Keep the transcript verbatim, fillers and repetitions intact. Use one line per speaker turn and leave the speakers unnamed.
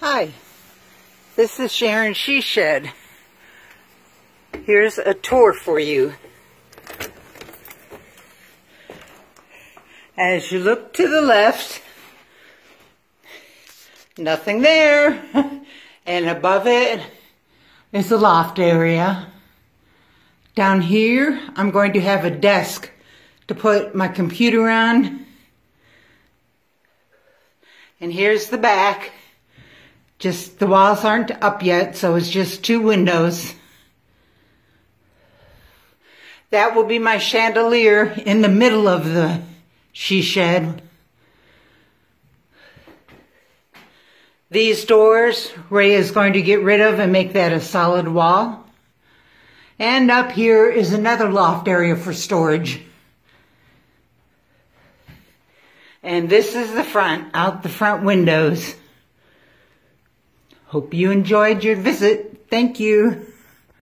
Hi, this is Sharon She Shed. Here's a tour for you. As you look to the left, nothing there, and above it is the loft area. Down here, I'm going to have a desk to put my computer on. And here's the back. Just the walls aren't up yet, so it's just two windows. That will be my chandelier in the middle of the she shed. These doors, Ray is going to get rid of and make that a solid wall. And up here is another loft area for storage. And this is the front, out the front windows. Hope you enjoyed your visit. Thank you.